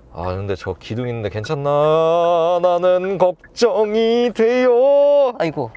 아 근데 저 기둥 있는데 괜찮나? 나는 걱정이 돼요. 아이고.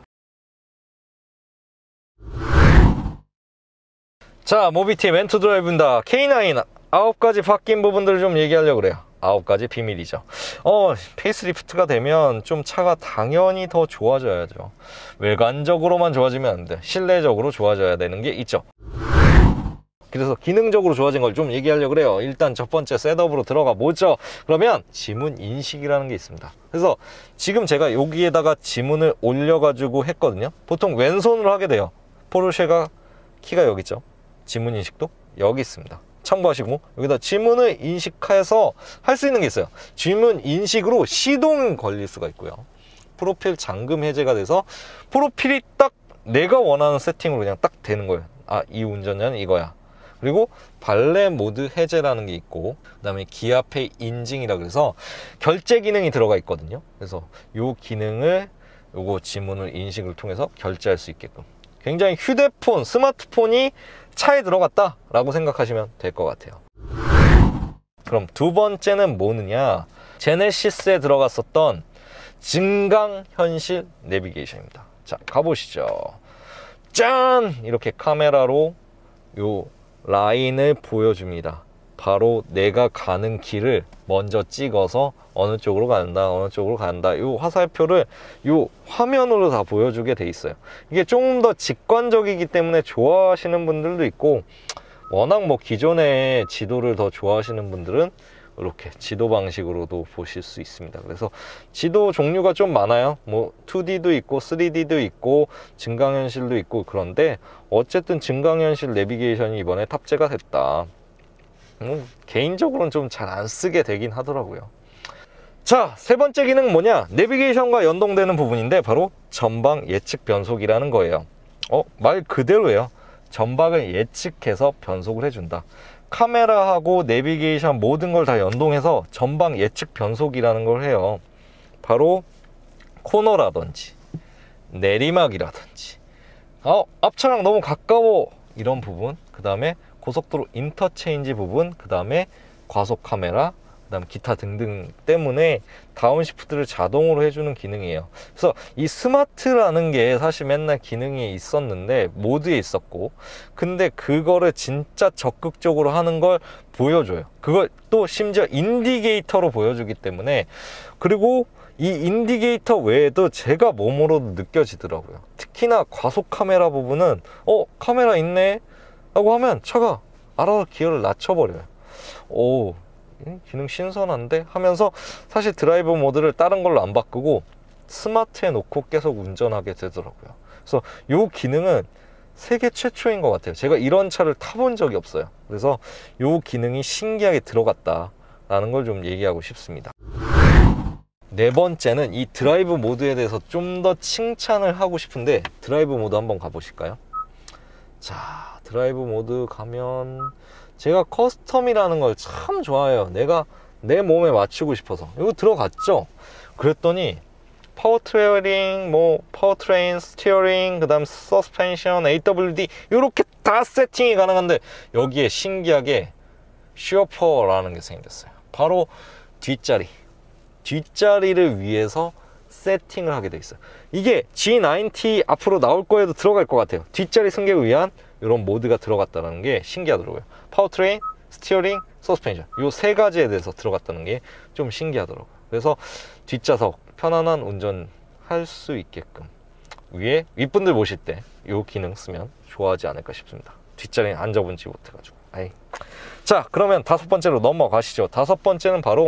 자, 모비티 멘토 드라이브입니다. K9 9가지 바뀐 부분들을 좀 얘기하려고 그래요. 9가지 비밀이죠. 페이스리프트가 되면 좀 차가 당연히 더 좋아져야죠. 외관적으로만 좋아지면 안 돼. 실내적으로 좋아져야 되는 게 있죠. 그래서 기능적으로 좋아진 걸 좀 얘기하려고 그래요. 일단 첫 번째 셋업으로 들어가 보죠. 그러면 지문 인식이라는 게 있습니다. 그래서 지금 제가 여기에다가 지문을 올려가지고 했거든요. 보통 왼손으로 하게 돼요. 포르쉐가 키가 여기 있죠. 지문 인식도 여기 있습니다. 참고하시고 여기다 지문을 인식해서 할 수 있는 게 있어요. 지문 인식으로 시동이 걸릴 수가 있고요. 프로필 잠금 해제가 돼서 프로필이 딱 내가 원하는 세팅으로 그냥 딱 되는 거예요. 아, 이 운전자는 이거야. 그리고 발레 모드 해제라는 게 있고, 그 다음에 기아페이 인증이라 그래서 결제 기능이 들어가 있거든요. 그래서 요 기능을 요거 지문을 인식을 통해서 결제할 수 있게끔, 굉장히 휴대폰, 스마트폰이 차에 들어갔다 라고 생각하시면 될 것 같아요. 그럼 두 번째는 뭐느냐, 제네시스에 들어갔었던 증강현실 내비게이션입니다. 자, 가보시죠. 짠! 이렇게 카메라로 요 라인을 보여줍니다. 바로 내가 가는 길을 먼저 찍어서 어느 쪽으로 간다, 어느 쪽으로 간다, 요 화살표를 요 화면으로 다 보여주게 돼 있어요. 이게 조금 더 직관적이기 때문에 좋아하시는 분들도 있고, 워낙 뭐 기존의 지도를 더 좋아하시는 분들은 이렇게 지도 방식으로도 보실 수 있습니다. 그래서 지도 종류가 좀 많아요. 뭐 2D도 있고 3D도 있고 증강현실도 있고, 그런데 어쨌든 증강현실 내비게이션이 이번에 탑재가 됐다. 개인적으로는 좀 잘 안 쓰게 되긴 하더라고요. 자, 세 번째 기능은 뭐냐, 내비게이션과 연동되는 부분인데 바로 전방 예측 변속이라는 거예요. 말 그대로예요. 전방을 예측해서 변속을 해준다. 카메라하고 내비게이션 모든 걸 다 연동해서 전방 예측 변속이라는 걸 해요. 바로 코너라든지 내리막이라든지 앞차랑 너무 가까워 이런 부분, 그 다음에 고속도로 인터체인지 부분, 그 다음에 과속 카메라, 그 다음 기타 등등 때문에 다운시프트를 자동으로 해주는 기능이에요. 그래서 이 스마트라는 게 사실 맨날 기능이 있었는데 모드에 있었고, 근데 그거를 진짜 적극적으로 하는 걸 보여줘요. 그걸 또 심지어 인디게이터로 보여주기 때문에, 그리고 이 인디게이터 외에도 제가 몸으로도 느껴지더라고요. 특히나 과속 카메라 부분은 카메라 있네 라고 하면 차가 알아서 기어를 낮춰버려요. 기능 신선한데 하면서 사실 드라이브 모드를 다른 걸로 안 바꾸고 스마트에 놓고 계속 운전하게 되더라고요. 그래서 이 기능은 세계 최초인 것 같아요. 제가 이런 차를 타본 적이 없어요. 그래서 이 기능이 신기하게 들어갔다라는 걸 좀 얘기하고 싶습니다. 네 번째는 이 드라이브 모드에 대해서 좀 더 칭찬을 하고 싶은데, 드라이브 모드 한번 가보실까요? 자, 드라이브 모드 가면 제가 커스텀이라는 걸 참 좋아해요. 내가 내 몸에 맞추고 싶어서 이거 들어갔죠. 그랬더니 파워트레이닝, 파워트레인, 스티어링, 그 다음 서스펜션, AWD 이렇게 다 세팅이 가능한데, 여기에 신기하게 슈퍼라는 게 생겼어요. 바로 뒷자리를 위해서 세팅을 하게 돼 있어요. 이게 G90 앞으로 나올 거에도 들어갈 것 같아요. 뒷자리 승객을 위한 이런 모드가 들어갔다는 게 신기하더라고요. 파워트레인, 스티어링, 서스펜션 이 세 가지에 대해서 들어갔다는 게 좀 신기하더라고요. 그래서 뒷좌석 편안한 운전 할 수 있게끔 위에 윗분들 모실 때 이 기능 쓰면 좋아하지 않을까 싶습니다. 뒷자리에 앉아본지 못해가지고. 자, 그러면 다섯 번째로 넘어가시죠. 다섯 번째는 바로,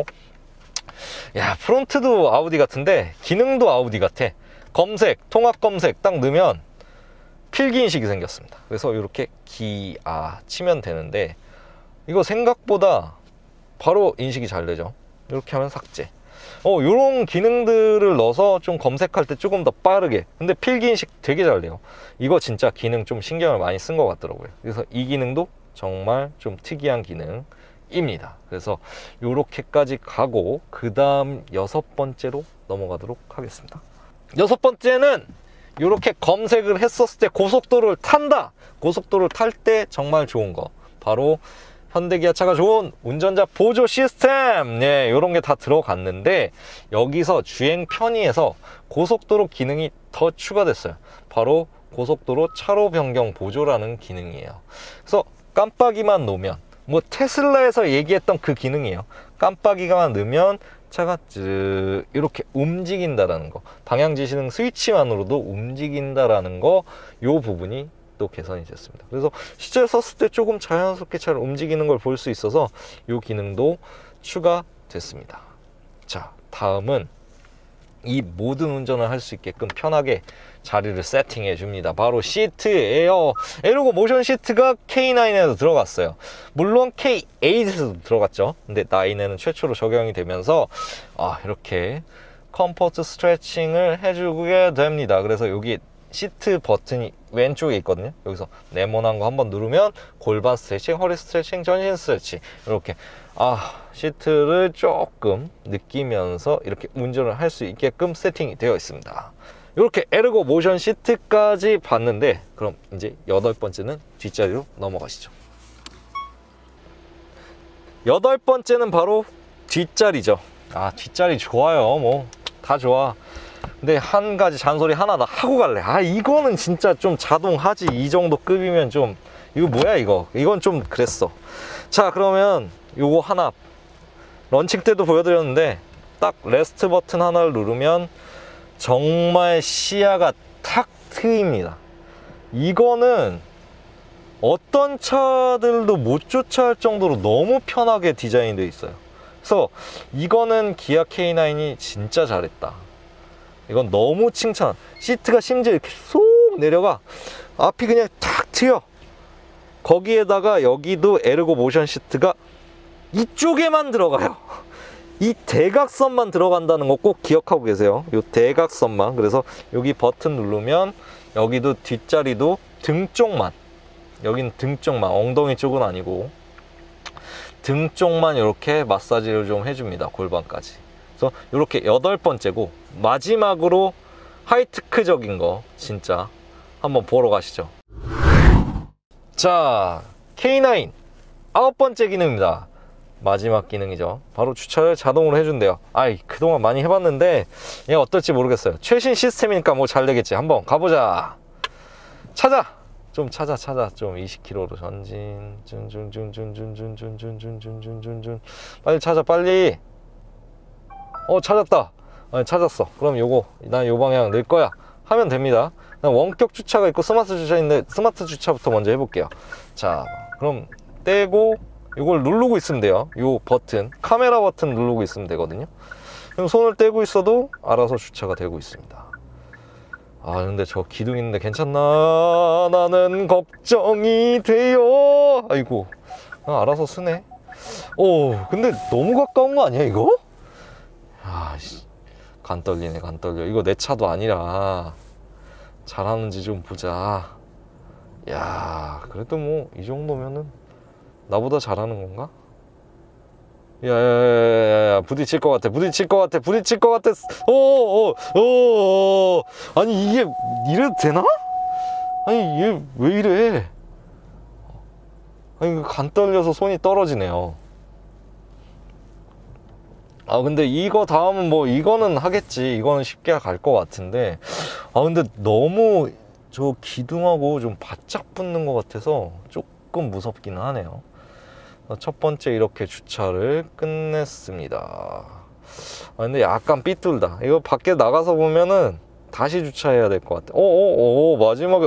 프론트도 아우디 같은데 기능도 아우디 같아. 검색, 통합 검색 딱 넣으면 필기 인식이 생겼습니다. 그래서 이렇게 기아 치면 되는데, 이거 생각보다 바로 인식이 잘 되죠. 이렇게 하면 삭제. 이런 기능들을 넣어서 좀 검색할 때 조금 더 빠르게, 근데 필기 인식 되게 잘 돼요. 이거 진짜 기능 좀 신경을 많이 쓴 것 같더라고요. 그래서 이 기능도 정말 좀 특이한 기능입니다. 그래서 이렇게까지 가고, 그 다음 여섯 번째로 넘어가도록 하겠습니다. 여섯 번째는 이렇게 검색을 했었을 때 고속도로를 탄다, 고속도로를 탈 때 정말 좋은 거, 바로 현대기아차가 좋은 운전자 보조 시스템, 예, 이런 게 다 들어갔는데 여기서 주행 편의에서 고속도로 기능이 더 추가됐어요. 바로 고속도로 차로 변경 보조라는 기능이에요. 그래서 깜빡이만 놓으면, 뭐 테슬라에서 얘기했던 그 기능이에요. 깜빡이만 넣으면 차가 쭉 이렇게 움직인다라는 거, 방향 지시등 스위치만으로도 움직인다라는 거, 요 부분이 또 개선이 됐습니다. 그래서 실제 썼을 때 조금 자연스럽게 잘 움직이는 걸 볼 수 있어서 요 기능도 추가됐습니다. 자, 다음은 이 모든 운전을 할 수 있게끔 편하게 자리를 세팅해 줍니다. 바로 시트예요. 에르고 모션 시트가 K9에도 들어갔어요. 물론 K8에도 들어갔죠. 근데 9에는 최초로 적용이 되면서 이렇게 컴포트 스트레칭을 해주게 됩니다. 그래서 여기 시트 버튼이 왼쪽에 있거든요. 여기서 네모난 거 한번 누르면 골반 스트레칭, 허리 스트레칭, 전신 스트레칭, 이렇게 시트를 조금 느끼면서 이렇게 운전을 할 수 있게끔 세팅이 되어 있습니다. 이렇게 에르고 모션 시트까지 봤는데, 그럼 이제 8번째는 뒷자리로 넘어가시죠. 8번째는 바로 뒷자리죠. 뒷자리 좋아요. 뭐 다 좋아. 근데 한 가지 잔소리 하나 나 하고 갈래. 이거는 진짜 좀 자동하지. 이 정도 급이면 좀, 이거 뭐야 이건 좀 그랬어. 자, 그러면 요거 하나 런칭 때도 보여드렸는데, 딱 레스트 버튼 하나를 누르면 정말 시야가 탁 트입니다. 이거는 어떤 차들도 못 쫓아할 정도로 너무 편하게 디자인되어 있어요. 그래서 이거는 기아 K9이 진짜 잘했다. 이건 너무 칭찬. 시트가 심지어 이렇게 쏙 내려가, 앞이 그냥 탁 트여. 거기에다가 여기도 에르고 모션 시트가 이쪽에만 들어가요. 이 대각선만 들어간다는 거 꼭 기억하고 계세요. 이 대각선만. 그래서 여기 버튼 누르면 여기도 뒷자리도 등 쪽만, 여긴 등 쪽만, 엉덩이 쪽은 아니고 등 쪽만 이렇게 마사지를 좀 해줍니다. 골반까지. 그래서 이렇게 8번째고, 마지막으로 하이테크적인 거 진짜 한번 보러 가시죠. 자, K9 9번째 기능입니다. 마지막 기능이죠. 바로 주차를 자동으로 해준대요. 그동안 많이 해봤는데 얘 어떨지 모르겠어요. 최신 시스템이니까 뭐 잘 되겠지. 한번 가보자. 좀 찾아. 좀 20km로 전진. 준. 빨리 찾아, 빨리. 찾았다. 찾았어. 그럼 난 요 방향 넣을 거야 하면 됩니다. 원격 주차가 있고 스마트 주차 있는데, 스마트 주차부터 먼저 해볼게요. 자, 그럼 떼고 이걸 누르고 있으면 돼요. 요 버튼, 카메라 버튼 누르고 있으면 되거든요. 그럼 손을 떼고 있어도 알아서 주차가 되고 있습니다. 근데 저 기둥 있는데 괜찮나? 나는 걱정이 돼요. 아이고, 알아서 쓰네. 근데 너무 가까운 거 아니야 이거? 간 떨리네, 간 떨려. 이거 내 차도 아니라 잘하는지 좀 보자. 야, 그래도 뭐 이 정도면은 나보다 잘하는 건가? 야야야야야, 부딪힐 것 같아. 아니 이게 이래도 되나? 아니 얘 왜 이래? 간 떨려서 손이 떨어지네요. 근데 이거 다음은 뭐 이거는 하겠지. 이거는 쉽게 갈 것 같은데, 근데 너무 저 기둥하고 좀 바짝 붙는 것 같아서 조금 무섭기는 하네요. 첫 번째 이렇게 주차를 끝냈습니다. 근데 약간 삐뚤다. 이거 밖에 나가서 보면은 다시 주차해야 될 것 같아. 마지막에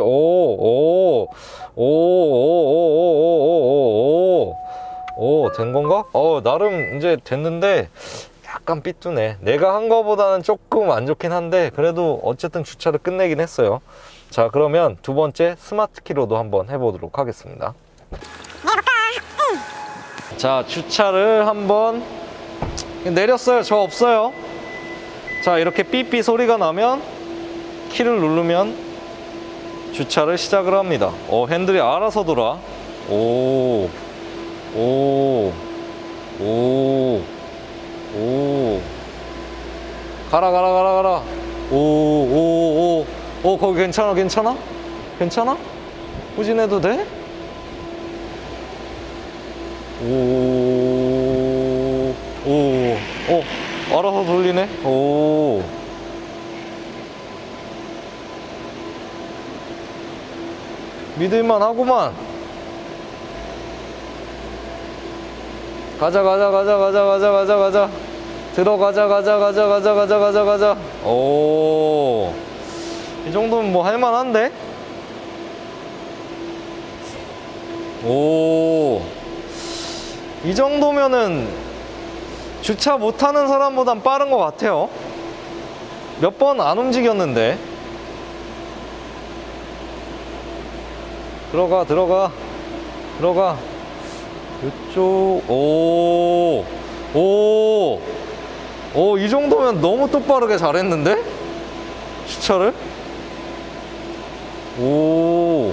된 건가? 나름 이제 됐는데 약간 삐뚤네. 내가 한 거보다는 조금 안 좋긴 한데 그래도 어쨌든 주차를 끝내긴 했어요. 자, 그러면 두 번째 스마트 키로도 한번 해보도록 하겠습니다. 자, 주차를 한번 내렸어요. 저 없어요. 자, 이렇게 삐삐 소리가 나면 키를 누르면 주차를 시작을 합니다. 핸들이 알아서 돌아. 가라. 거기 괜찮아? 후진해도 돼? 오, 오, 알아서 돌리네. 오, 믿을만 하구만. 가자. 들어가자. 오, 이 정도면 뭐 할만한데? 오, 이 정도면은 주차 못하는 사람보단 빠른 것 같아요. 몇 번 안 움직였는데. 들어가. 이쪽. 이 정도면 너무 똑바르게 잘했는데? 주차를? 오,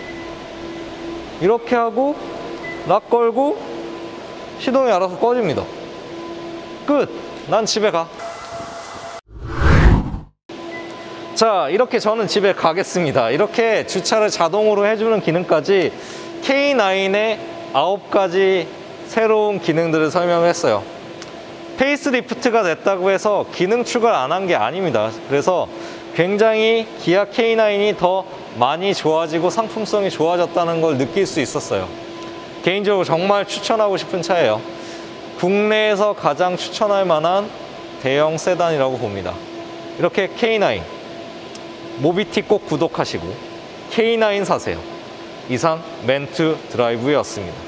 이렇게 하고 락 걸고 시동이 알아서 꺼집니다. 끝! 난 집에 가. 자, 이렇게 저는 집에 가겠습니다. 이렇게 주차를 자동으로 해주는 기능까지 K9의 9가지 새로운 기능들을 설명했어요. 페이스리프트가 됐다고 해서 기능 추가를 안 한 게 아닙니다. 그래서 굉장히 기아 K9이 더 많이 좋아지고 상품성이 좋아졌다는 걸 느낄 수 있었어요. 개인적으로 정말 추천하고 싶은 차예요. 국내에서 가장 추천할 만한 대형 세단이라고 봅니다. 이렇게 K9 모비티 꼭 구독하시고 K9 사세요. 이상 멘투 드라이브였습니다.